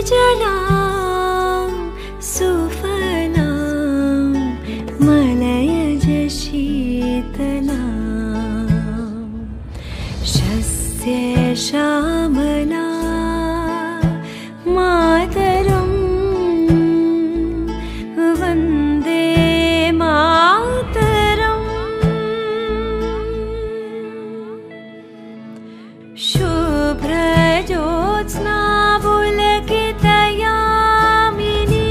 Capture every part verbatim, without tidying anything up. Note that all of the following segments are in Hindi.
जलां सुफलां मलयज शीतलां शस्य श्यामला मातरं वन्दे मातरम्। शुभ्रज्योत्स्ना पुलकितयामिनी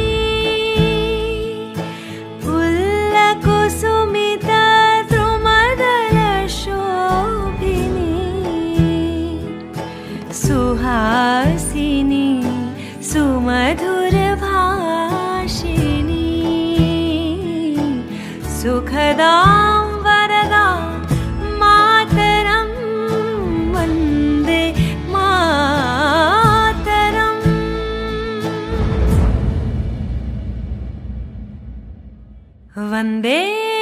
पुल्लकुसुमितद्रुमदलशोभिनी सुहासिनी सुमधुरभाषिणी सुखदां वरदां मातरं वन्दे मातरम्। वन्दे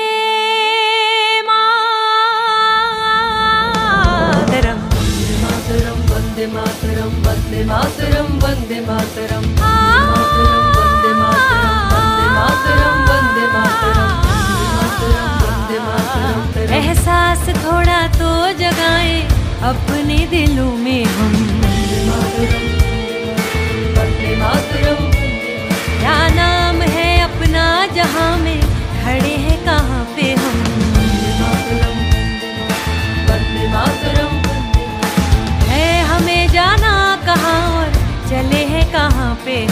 मातरम्। वन्दे मातरम् वन्दे मातरम् वन्दे मातरम् वन्दे मातरम् वन्दे मातरम् वन्दे मातरम्। एहसास थोड़ा तो जगाएं अपने दिलों में हम। वन्दे मातरम्। क्या नाम है अपना जहां में, खड़े हैं कहाँ पे हम। वन्दे मातरम्। है हमें जाना कहाँ और चले हैं कहाँ पे